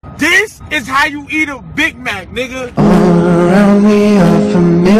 This is how you eat a Big Mac, nigga. All around me are familiar